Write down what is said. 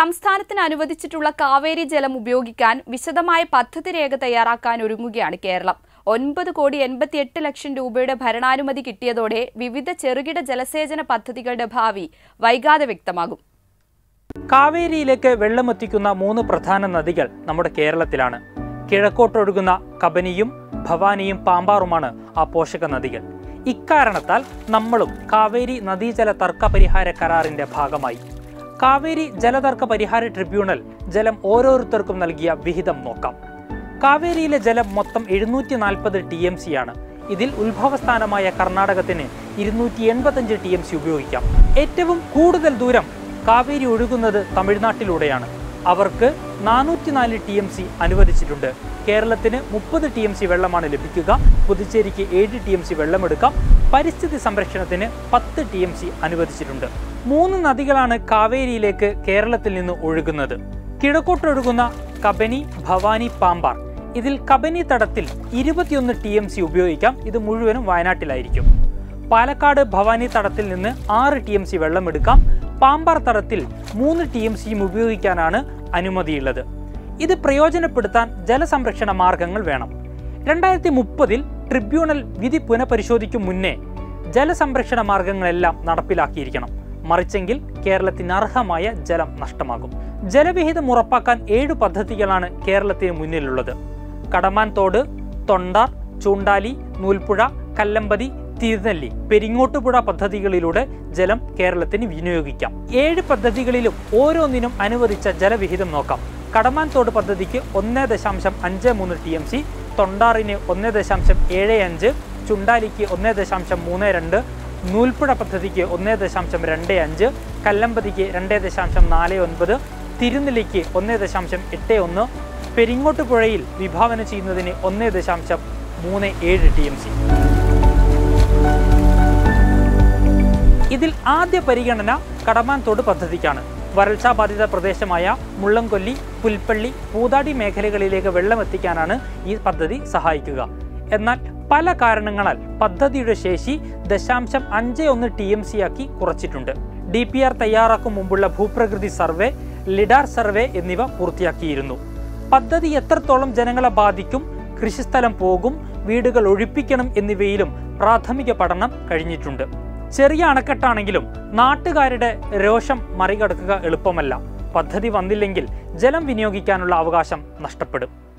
സംസ്ഥാനത്തിന് അനുവദിച്ചിട്ടുള്ള കാവേരി ജലം ഉപയോഗിക്കാൻ വിശദമായ പദ്ധതി രേഖ തയ്യാറാക്കാൻ ഒരുങ്ങുകയാണ് കേരളം. 9,88,00,000 രൂപയുടെ ഭരണാനുമതി കിട്ടിയതോടെ വിവിധ ചെറുകിട ജലസേചന പദ്ധതികളുടെ ഭാവി വൈകാതെ വ്യക്തമാകും. കാവേരിയിലേക്ക് വെള്ളമെത്തിക്കുന്ന 3 പ്രധാന നദികൾ നമ്മുടെ കേരളത്തിലാണ്. കിഴക്കോട്ടൊഴുകുന്ന കബനിയും ഭവാനിയും പാമ്പാറുമാണ് ആ പോഷക നദികൾ. ഇക്കാരണത്താൽ നമ്മളും കാവേരി നദീജല തർക്ക പരിഹാര കരാറിന്റെ ഭാഗമായി. കാവേരി ജലതർക്ക പരിഹാര ട്രിബ്യൂണൽ ജലം ഓരോരുത്തർക്കും നൽകിയ വിഹിതം നോക്കാം. കാവേരിയിലെ ജലം മൊത്തം 740 TMC ആണ്. ഇതിൽ ഉത്ഭവസ്ഥാനമായ കർണാടകത്തിന് 285 TMC ഉപയോഗിക്കാം. ഏറ്റവും കൂടുതൽ ദൂരം കാവേരി ഒഴുകുന്നത് തമിഴ്നാട്ടിലൂടെയാണ്. അവർക്ക് 404 TMC അനുവദിച്ചിട്ടുണ്ട്. കേരളത്തിന് 30 TMC വെള്ളമാണ് ലഭിക്കുക. പുതുച്ചേരിക്ക് 7 TMC വെള്ളമെടുക്കാം. പരിസ്ഥിതി സംരക്ഷണത്തിന് 10 TMC അനുവദിച്ചിട്ടുണ്ട്. 3 നദികളാണ് കാവേരിയിലേക്ക് കേരളത്തിൽ നിന്ന് ഒഴുകുന്നത്. കിഴക്കോട്ടൊഴുകുന്ന കബനി, ഭവാനി, പാമ്പാർ. ഇതിൽ കബനി തടത്തിൽ 21 TMC ഉപയോഗിക്കാം. ഇത് മുഴുവനും വയനാട്ടിലായിരിക്കും. പാലക്കാട് ഭവാനി തടത്തിൽ നിന്ന് 6 TMC വെള്ളമെടുക്കാം. പാമ്പാർ തടത്തിൽ 3 TMC ഉപയോഗിക്കാനാണ് അനുമതിയുള്ളത്. ഇത് പ്രയോജനപ്പെടുത്താൻ ജലസംരക്ഷണ മാർഗങ്ങൾ വേണം. 2030 ട്രിബ്യൂണൽ വിധി പുനഃപരിശോധിക്കും മുന്നേ ജലസംരക്ഷണ മാർഗങ്ങളെല്ലാം നടപ്പിലാക്കിയിരിക്കണം. മറിച്ചെങ്കിൽ കേരളത്തിന് അർഹമായ ജലം നഷ്ടമാകും. ജലവിഹിതം ഉറപ്പാക്കാൻ 7 പദ്ധതികളാണ് കേരളത്തിന് മുന്നിലുള്ളത്. കടമാൻ തോട്, തൊണ്ടാർ, ചൂണ്ടാലി, നൂൽപ്പുഴ, കല്ലമ്പതി, തിരുനെല്ലി, പെരിങ്ങോട്ടുപുഴ പദ്ധതികളിലൂടെ ജലം കേരളത്തിന് വിനിയോഗിക്കാം. 7 പദ്ധതികളിലും ഓരോന്നിനും അനുവദിച്ച ജലവിഹിതം നോക്കാം. കടമാൻ തോട് പദ്ധതിക്ക് 1.53 TMC, തൊണ്ടാറിന് 1.75, ചുണ്ടാലിക്ക് 1.32, നൂൽപ്പുഴ പദ്ധതിക്ക് 1.25, കല്ലമ്പതിക്ക് 2.49, തിരുനെല്ലിക്ക് 1.81, പെരിങ്ങോട്ടുപുഴയിൽ വിഭാവന ചെയ്യുന്നതിന് 1.37 TMC. ഇതിൽ ആദ്യ പരിഗണന കടമാൻ തോട് പദ്ധതിക്കാണ്. വരൾച്ചാ ബാധിത പ്രദേശമായ മുള്ളംകൊല്ലി, പുൽപ്പള്ളി, പൂതാടി മേഖലകളിലേക്ക് വെള്ളമെത്തിക്കാനാണ് ഈ പദ്ധതി സഹായിക്കുക. എന്നാൽ പല കാരണങ്ങളാൽ പദ്ധതിയുടെ ശേഷി 0.51 TMC ആക്കി കുറച്ചിട്ടുണ്ട്. DPR തയ്യാറാക്കും മുമ്പുള്ള ഭൂപ്രകൃതി സർവേ, ലിഡാർ സർവേ എന്നിവ പൂർത്തിയാക്കിയിരുന്നു. പദ്ധതി എത്രത്തോളം ജനങ്ങളെ ബാധിക്കും, കൃഷിസ്ഥലം പോകും, വീടുകൾ ഒഴിപ്പിക്കണം എന്നിവയിലും പ്രാഥമിക പഠനം കഴിഞ്ഞിട്ടുണ്ട്. ചെറിയ അണക്കെട്ടാണെങ്കിലും നാട്ടുകാരുടെ രോഷം മറികടക്കുക എളുപ്പമല്ല. പദ്ധതി വന്നില്ലെങ്കിൽ ജലം വിനിയോഗിക്കാനുള്ള അവകാശം നഷ്ടപ്പെടും.